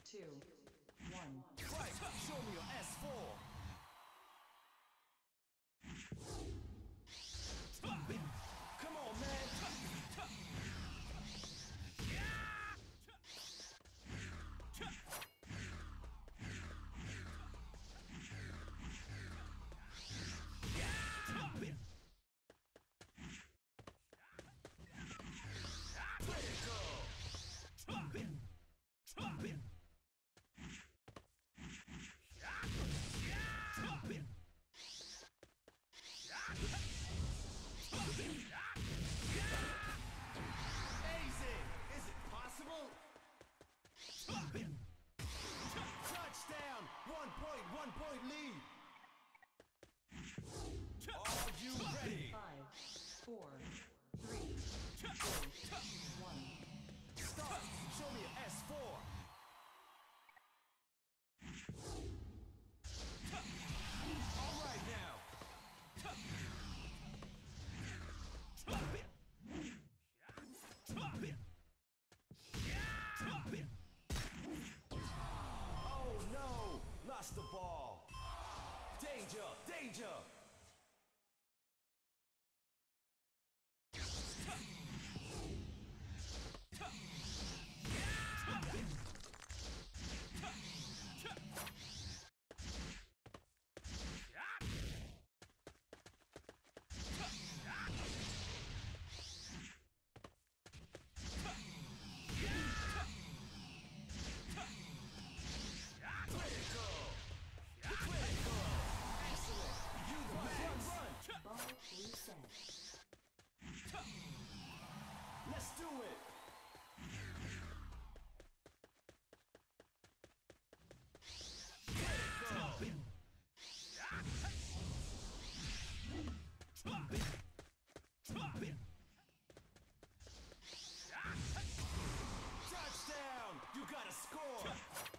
2, 1. Fight! Show me your S4! Come on, man! Touchdown! 1 point lead! Are you ready? 5, 4, 3, 2, 1. Start! Show me your S4! Alright now! Oh no! Lost the ball! Danger! Danger! Ball reset. Let's do it! Touchdown! You gotta score!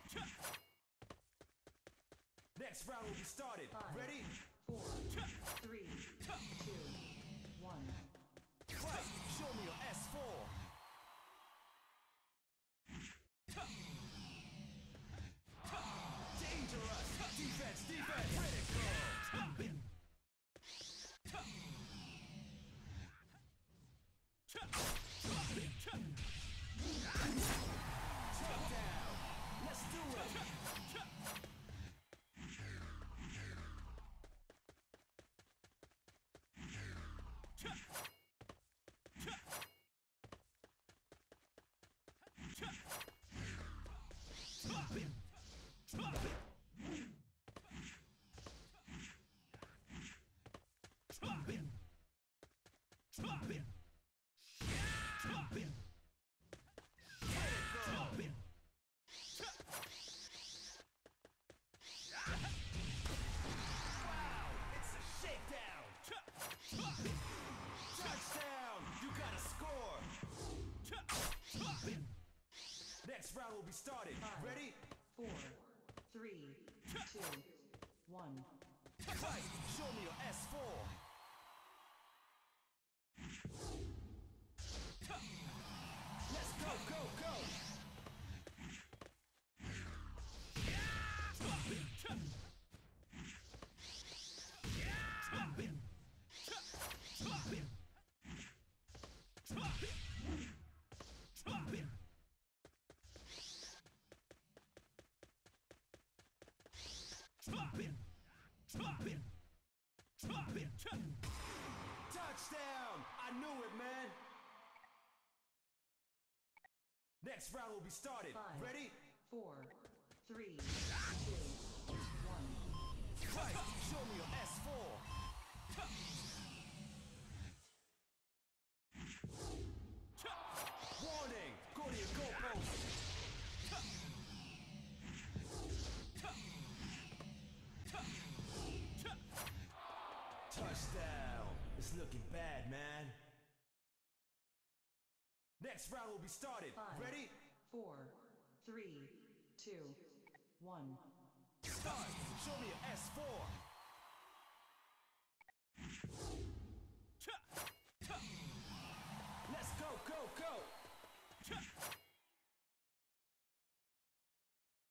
Next round will be started. 5, Ready? 4, 3, 2, 1. Fight! Show me your S4! Dangerous! Defense! Defense! Critical! Touchdown! Let's do it! Next round will be started. 5, Ready? 4, 3, 2, 1. Fight! Show me your S4! Let's go, go, go! Touchdown! I knew it, man! Next round will be started. 5, Ready? 4, 3, 2, 1. Fight! Show me your S4! Warning! Go to your goalpost! Touchdown! It's looking bad, man. Next round will be started. 5, Ready? 4, 3, 2, 1. Start! Show me your S4! Let's go, go, go!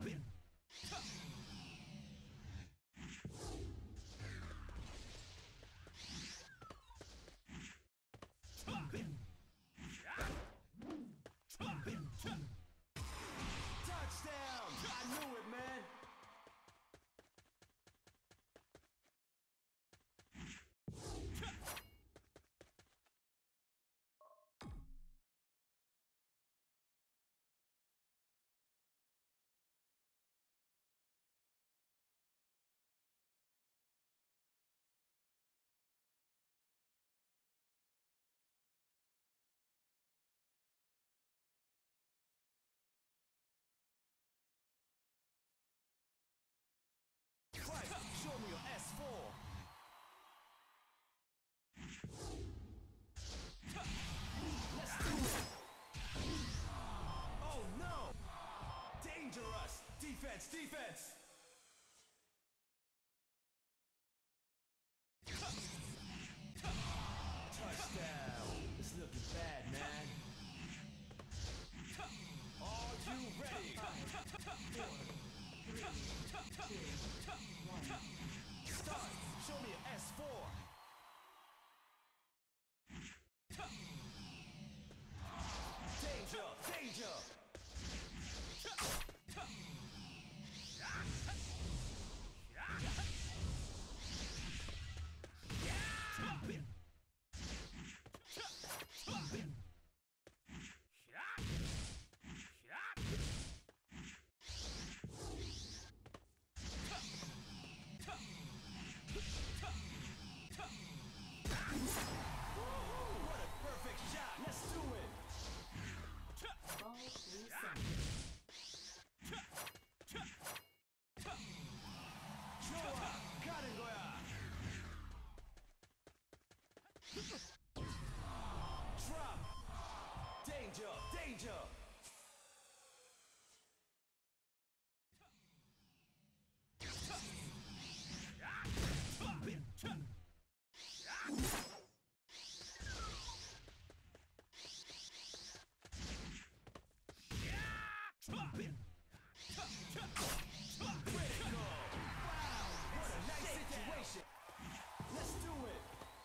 Touchdown! I knew it, man. Fight! Show me your S4. Let's do it. Oh no! Dangerous! Defense, defense! Touchdown! It's looking bad, man. Are you ready? 5, 4, 3, 2, 1. Start! Show me your S4. Danger! Danger! What a perfect shot! Let's do it! Ball reset. 좋아! 가는 거야! Drop! Danger! Danger! Critical! Wow! What a nice situation! Let's do it!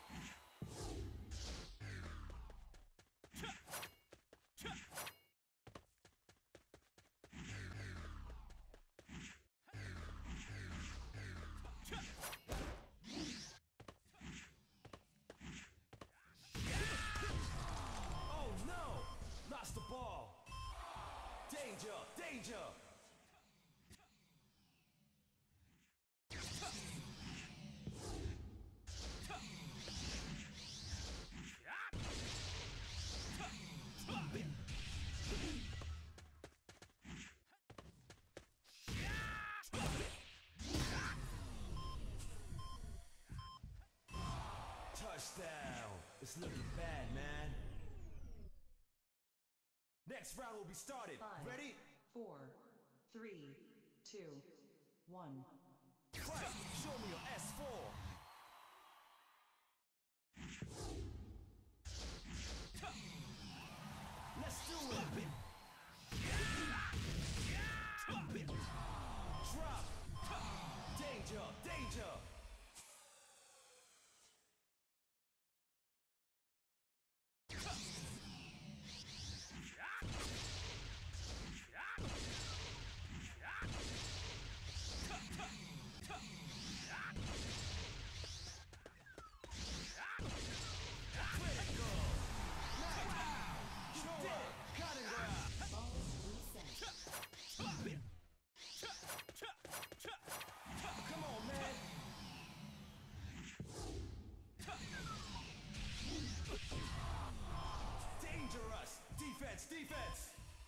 Oh no! Lost the ball! Danger! Danger! Touchdown! It's looking bad, man. Next round will be started. 5, Ready? 4, 3, 2, 1. Fight! Show me your S4. Let's do it. Drop. Danger, danger. Critical. Nice. You did it. Got it, girl. Ball reset. Come on, man. Dangerous. Defense, defense.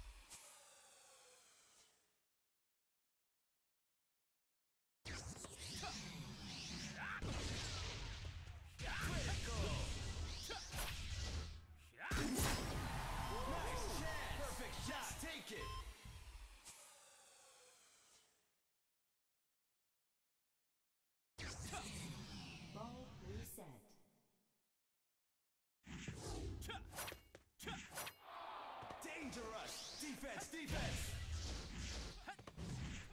Critical. Nice chance. Perfect shot. Take it. Ball reset. Dangerous. Defense, defense.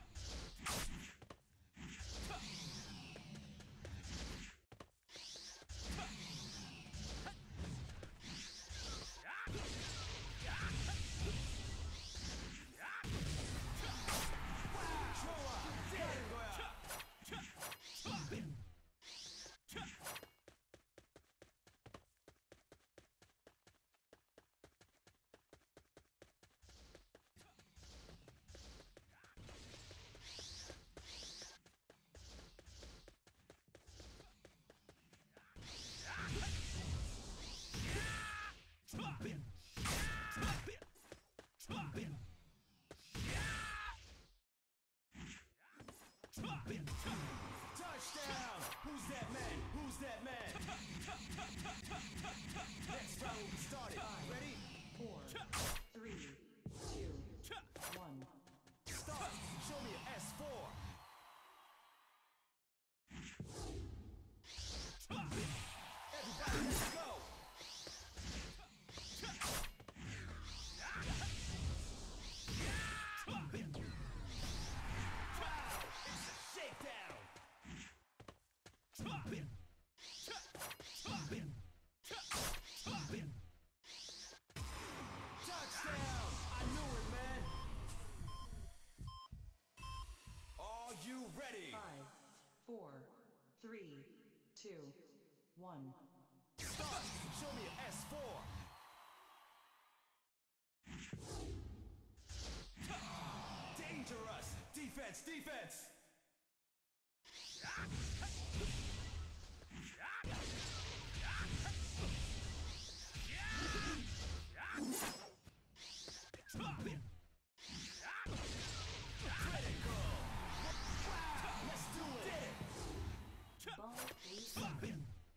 Touchdown! Who's that man? Who's that man? Next round will be started. Ready? 4, 3, 2, 1. Start! Show me an S4! Everybody, let's go! Wow! It's a shakedown! Touchdown! I knew it, man! Are you ready? 5, 4, 3, 2, 1. Start! Show me an S4! Dangerous! Defense! Defense! Critical! Wow! Let's do it! Ball reset.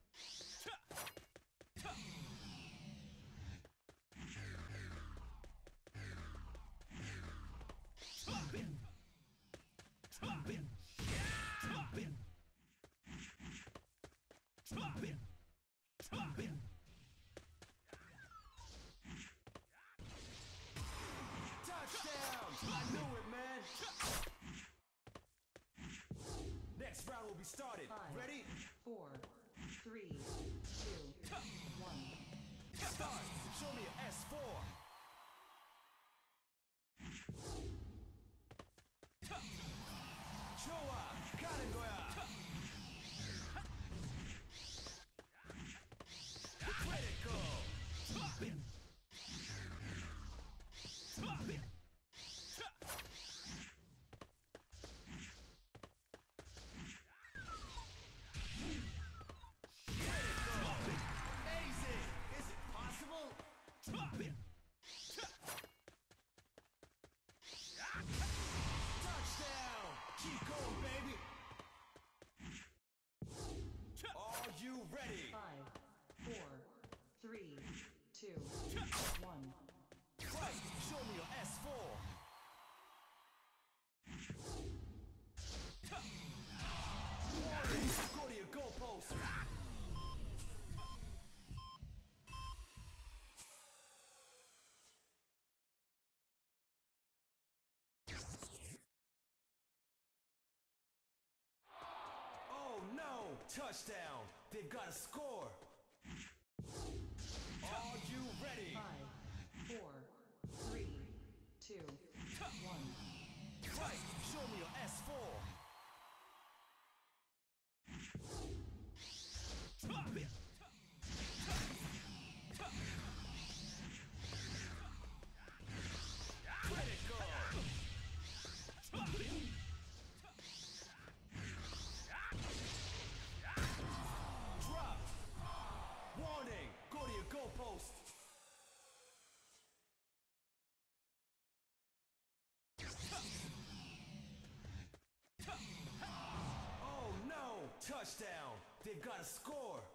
Touchdown! I knew it, man! Next round will be started. 5, Ready? 4, 3, 2, 1. Start! Show me an S4! 좋아! 가는 거야! Critical! Amazing! Is it possible? Touchdown! Keep going, baby! Are you ready? 5, 4, 3, 2, 1. Right! Show me your S4! Warning! Go to your goalpost! Oh no! Touchdown! They've got a score! Are you ready? 5, 4, 3, 2, 1. Right! Show me your S4! Critical! Drop! Warning! Go to your goalpost! Oh no! Touchdown! They've got a score!